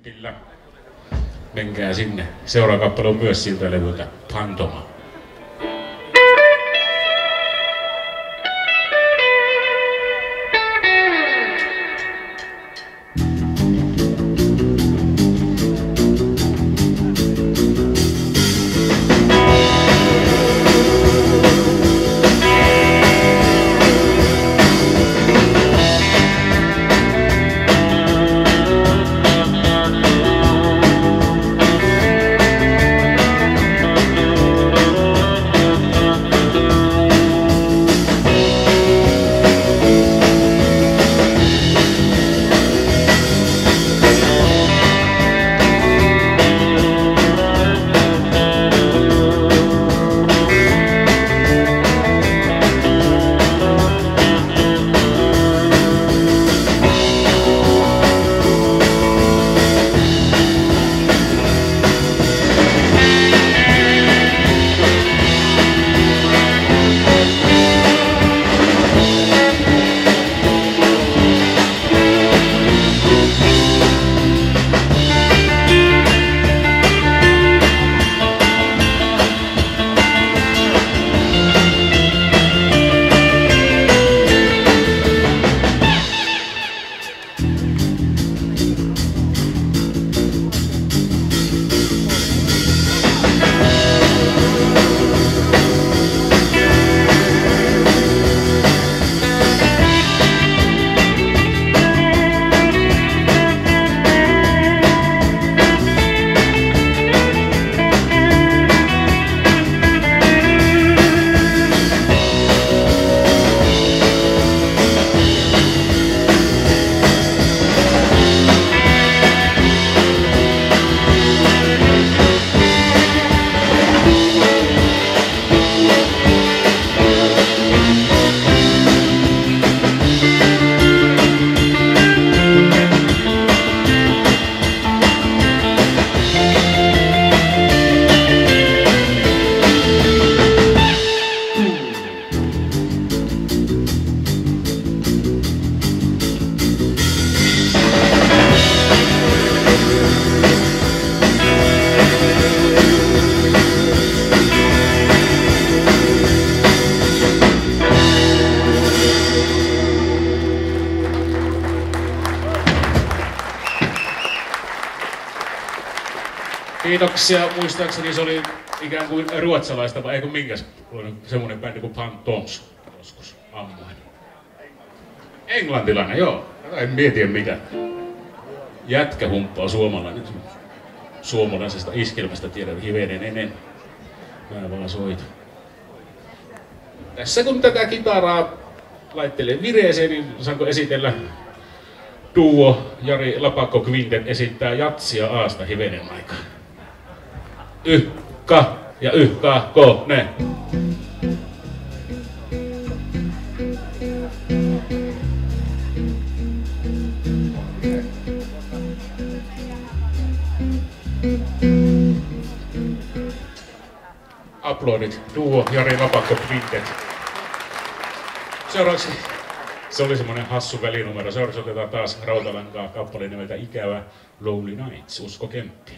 Kyllä. Menkää sinne. Seuraava kappale on myös siltä levyltä Pantoma. Kiitoksia. Muistaakseni se oli ikään kuin ruotsalaista, vai eikö minkäs? Semmoinen bändi kuin Pantoms joskus ammuin. Englantilainen, joo. En mietiä mitä. Jätkä humppaa suomalainen. Suomalaisesta iskelmästä tiedän hivenen ennen. Mä vaan soitan. Tässä kun tätä kitaraa laittelee vireeseen, niin saanko esitellä duo Jari Lapakko Quintet esittää jatsia Aasta hivenen aikaa. Yhka ja yhka ne. Aplodit, duo Jari Lapakko Quintet. Seuraavaksi, se oli semmonen hassu välinumero. Seuraavaksi otetaan taas Rautalankaa kappale nimeltä Ikävä Lonely Nights, Usko Kemppiä.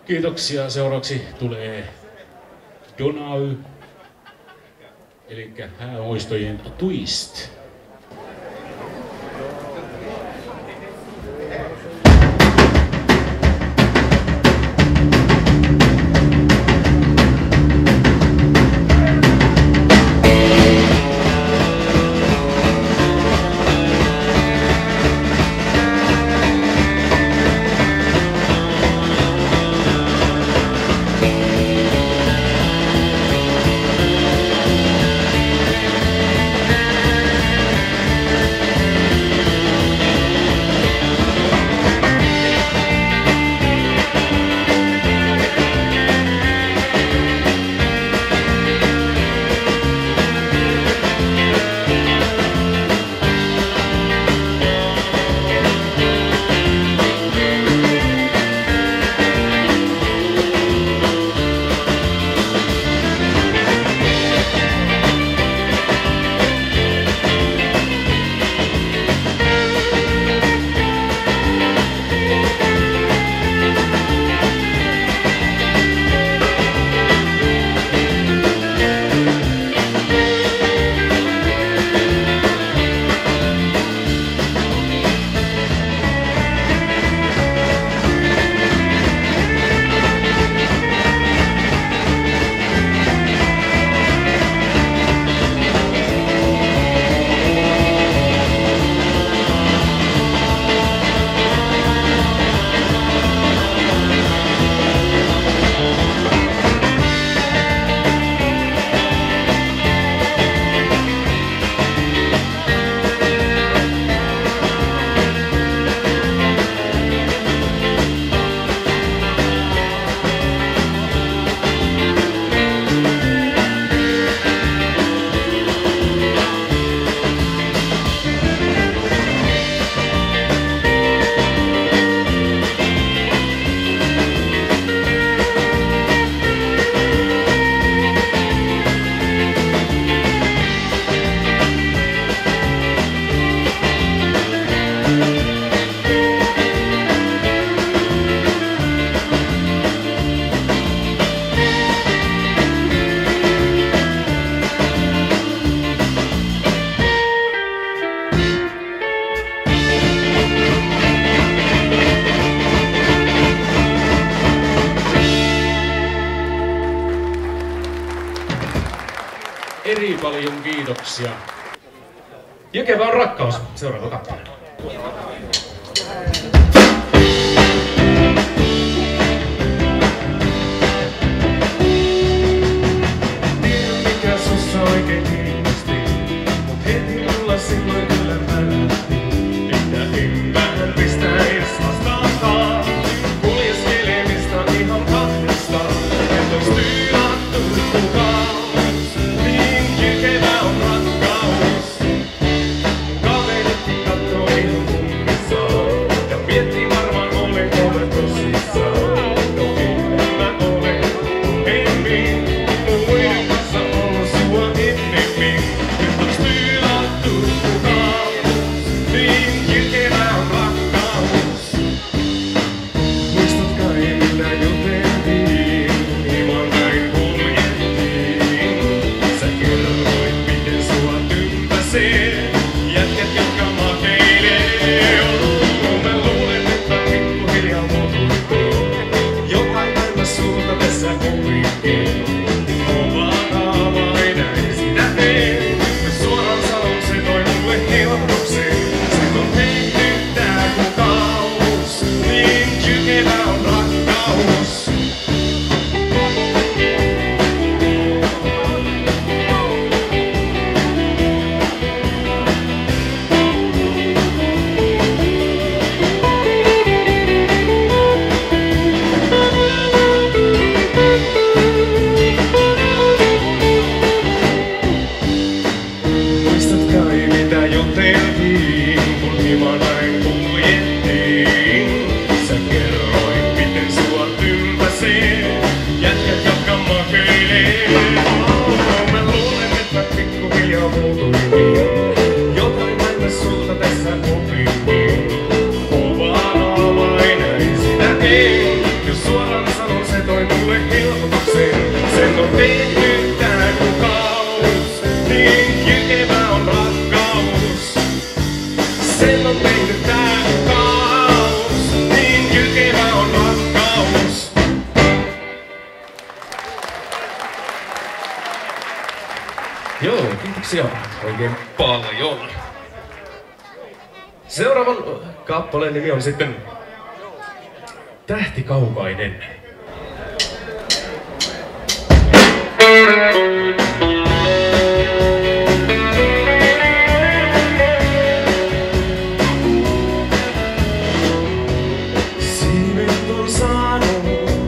Kiitoksia. Seuraavaksi tulee Donau, eli häämuistojen Twist. Paljon kiitoksia. Jykevä on rakkaus. Seuraava kappale. Tiedän mikä sussa oikein kiinnosti, mut heti mulla silloin kyllä välähti, että en mä pistä edes vastaakaan. Kuljeskelemista ihan kahdestaan, en tois tyylattu kukaan. Jykevä on rakkaus. Kaveritkin kattoo minun kummin. Kiitoksia oikein paljon. Seuraavan kappaleen nimi on sitten Tähti kaukainen. Siivet on saanut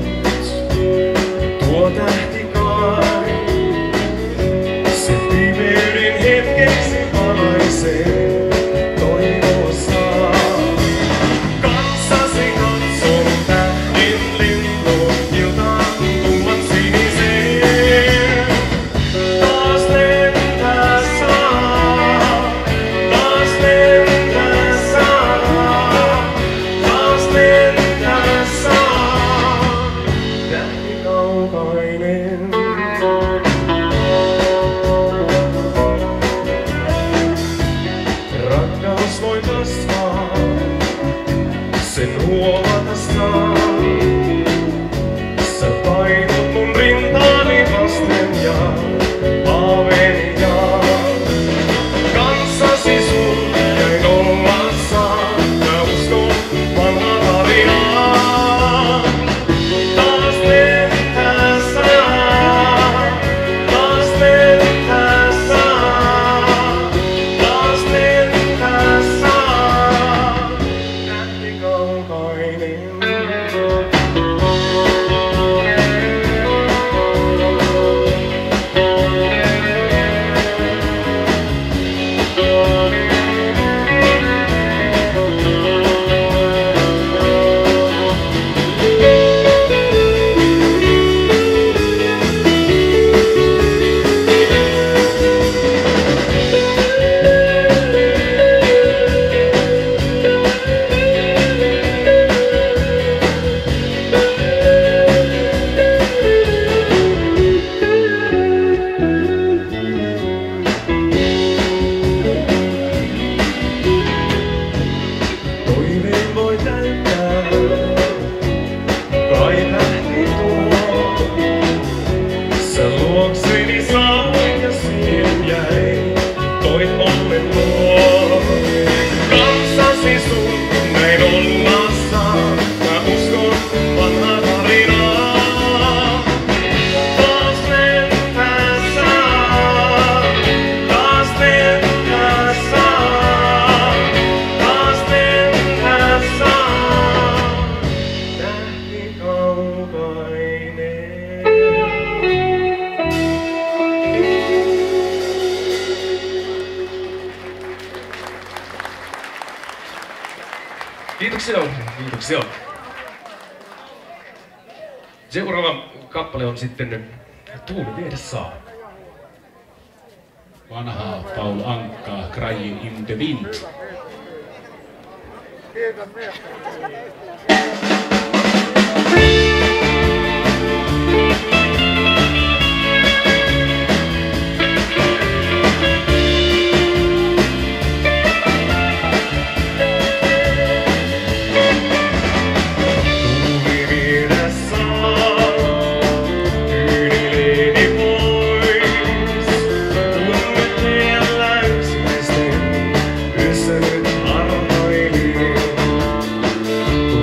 tuo tähti kai. Se pimeyden hetkeksi valaisee toivossa. Kanssasi katson tähden lentoon iltaan tumman siniseen. Taas lentää saa, taas lentää saa, taas lentää saa. Tähti kaukainen. Rakkaus voi kasvaa, sen huomata saa. Sä painut mun rintaani vasten ja haaveeni jaa. Kanssasi sun jäin olla saa, mä uskon vanhaa tarinaa. Taas lentää saa, taas lentää saa, taas lentää saa. Tähti kaukainen. Toiveen voi täyttää, kai tähti tuo. Sä luokseni saavuit ja siihen jäi, toit onnen luo. Kanssasi sun näin olla saa, mä uskon vanhaa tarinaa. Taas lentää saa, taas lentää saa, taas lentää saa. Tähti kaukainen. Kiitoksia, kiitoksia. Seuraava kappale on sitten Tuuli viedä saa. Vanhaa Paul Ankaa, Crying in the Wind. Tuuli viedä saa, kyyneleeni pois. Tunne tiellä yksinäisten, yössä nyt harhailin.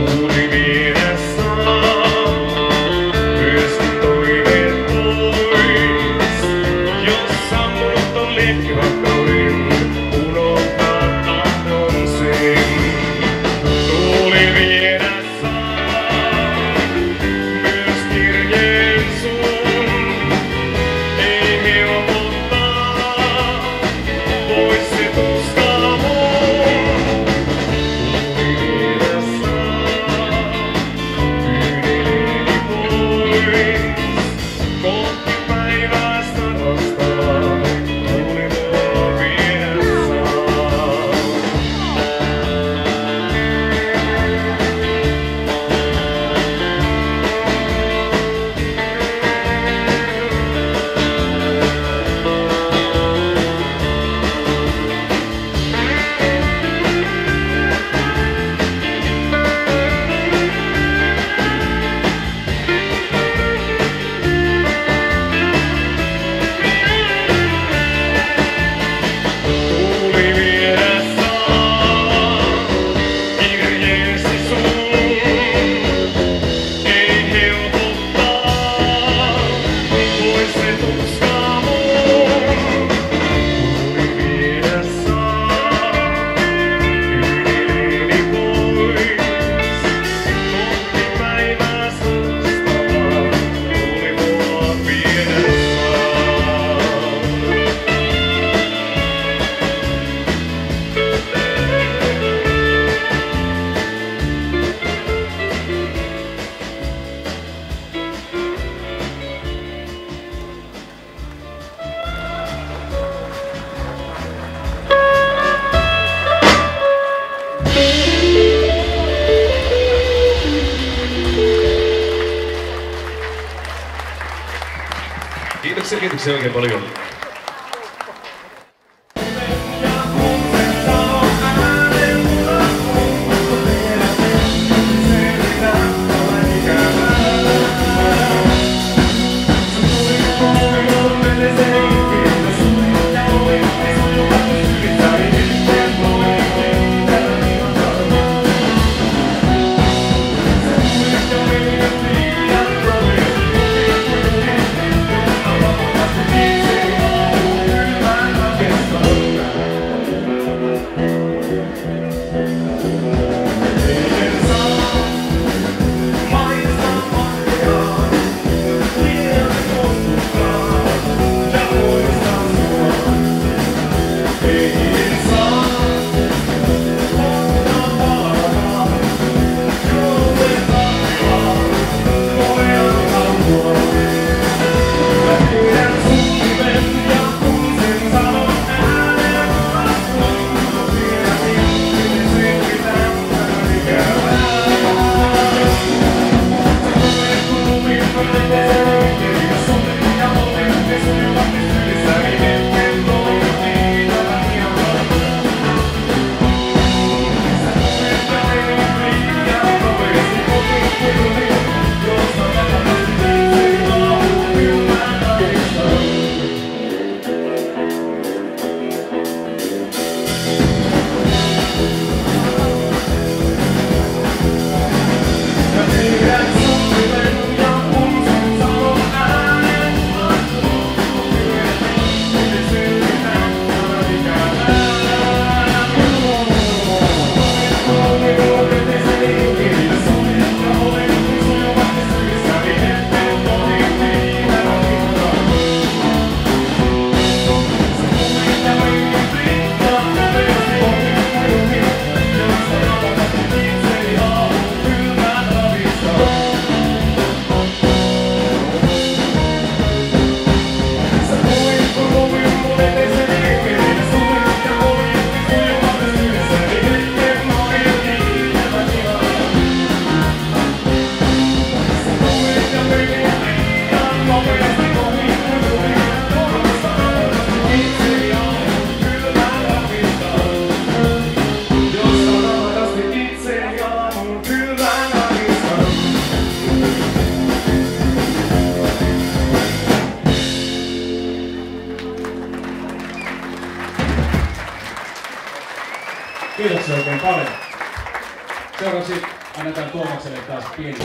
Kiitoksia oikein paljon. Kiitoksia oikein paljon. Seuraavaksi annetaan Tuomakselle taas pieni.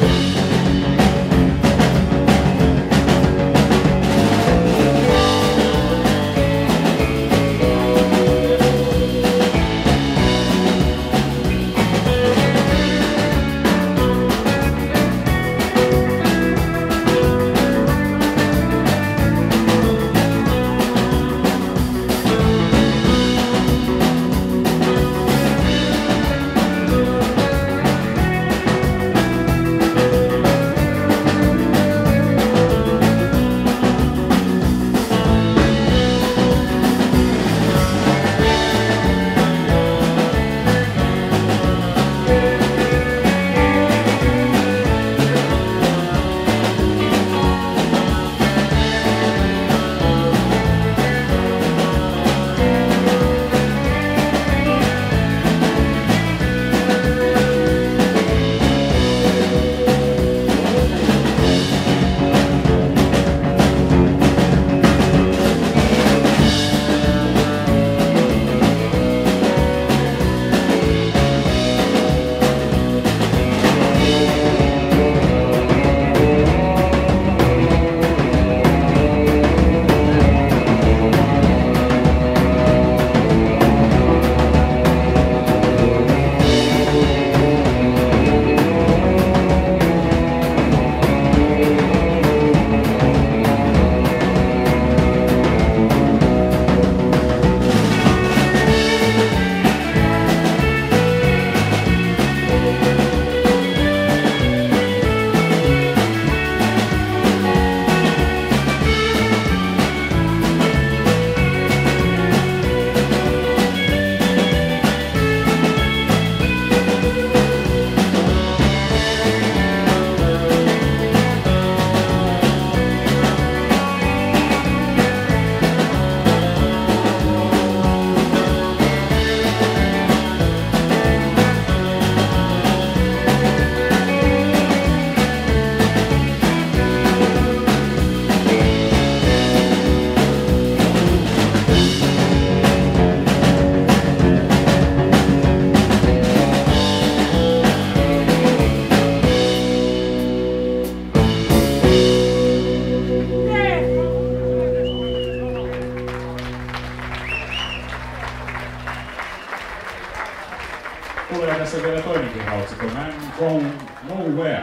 Nowhere.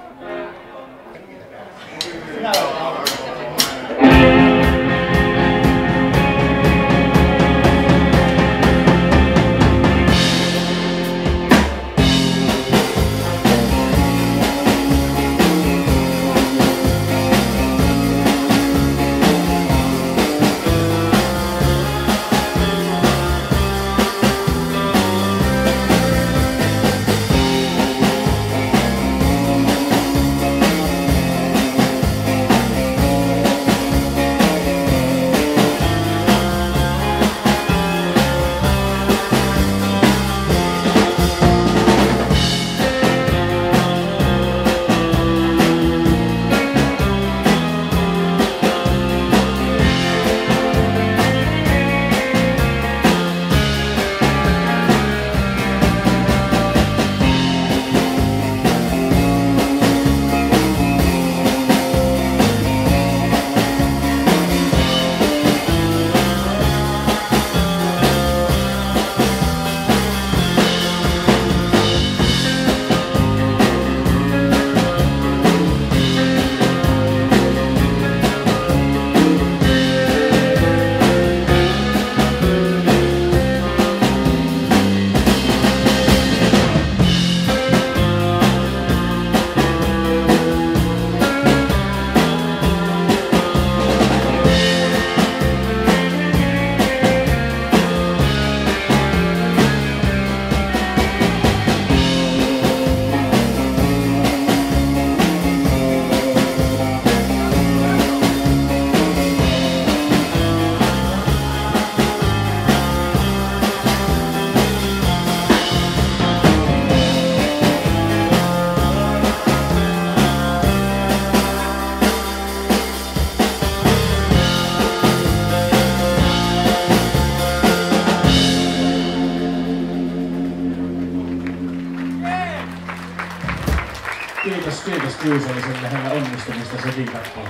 Kiitos Kuuseliselle hänen onnistumista se viikakkoon.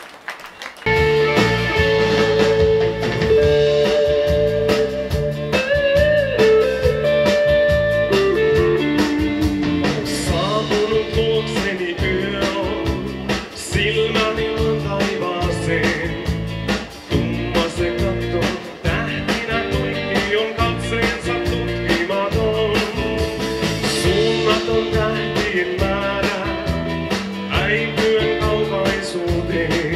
Saapunut luokseni yö on, silmäni on taivaaseen. Tumma se katto, tähtinä tuikki on katseensa tutkimaton. Suunnaton tähtien määrä, äipyen kaukaisuuteen.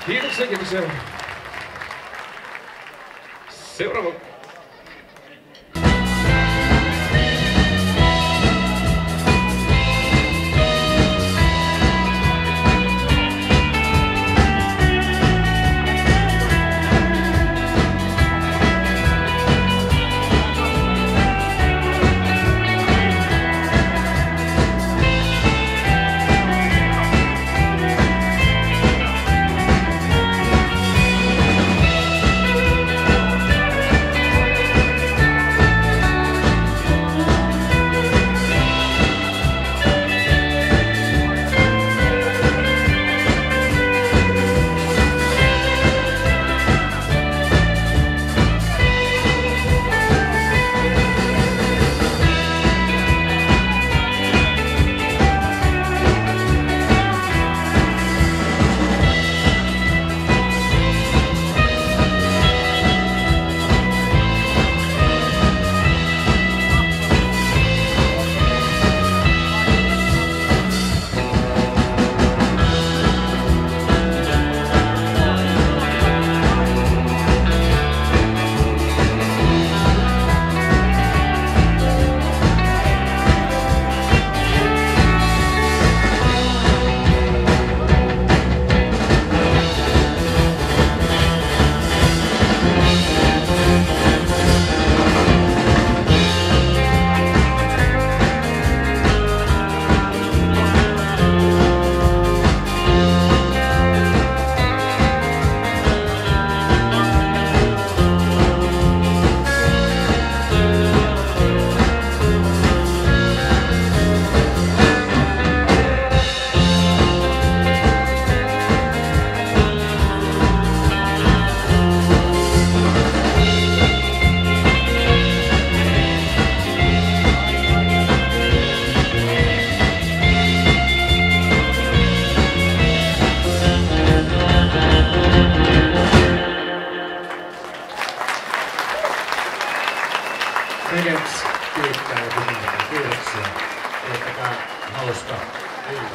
Kiitoksia, kiitoksia. Seuraava. Regents kiittää ja kiitoksia. Teettäkää hauska ilta.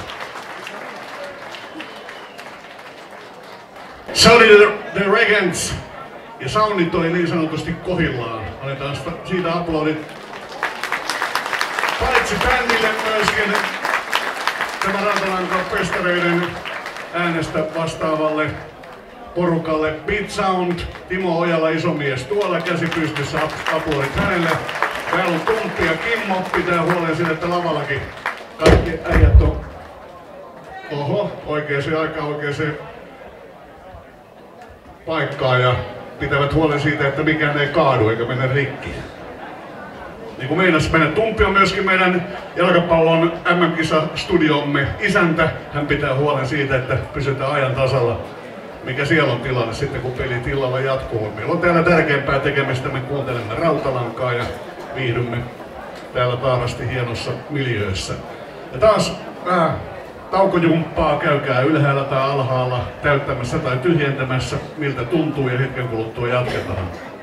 Se oli The Regents ja soundit oli niin sanotusti kohillaan. Annetaan siitä aplodit. Paitsi bändille myöskin tämä Rautalanka-festareiden äänestä vastaavalle porukalle. Beat Sound, Timo Ojala, isomies tuolla, käsi pystyssä, aplodit hänelle. Täällä on Tumppi ja Kimmo, pitää huolen siitä, että lavallakin kaikki äijät on oikeaan aikaan oikeaan paikkaan ja pitävät huolen siitä, että mikään ei kaadu eikä mene rikki. Niin kuin meinas mennä. Tumppi on myöskin meidän jalkapallon MM-kisastudiomme isäntä. Hän pitää huolen siitä, että pysytään ajan tasalla, mikä siellä on tilanne sitten, kun pelit illalla jatkuu. Meillä on täällä tärkeämpää tekemistä, me kuuntelemme Rautalankaa ja viihdymme täällä taarasti hienossa miljöössä. Ja taas taukojumppaa, käykää ylhäällä tai alhaalla täyttämässä tai tyhjentämässä, miltä tuntuu, ja hetken kuluttua jatketaan.